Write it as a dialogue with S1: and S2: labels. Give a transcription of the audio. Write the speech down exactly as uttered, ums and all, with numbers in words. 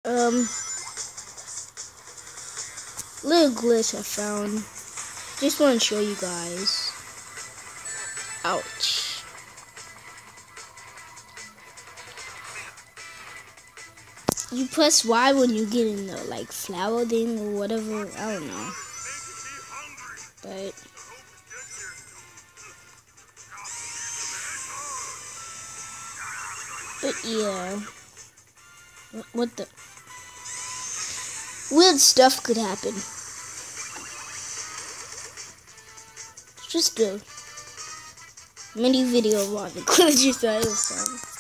S1: Um, little glitch I found. Just want to show you guys. Ouch. You press Y when you get in the like flower thing or whatever. I don't know. But but yeah. What the weird stuff could happen. Just a mini video on the glitches I was on.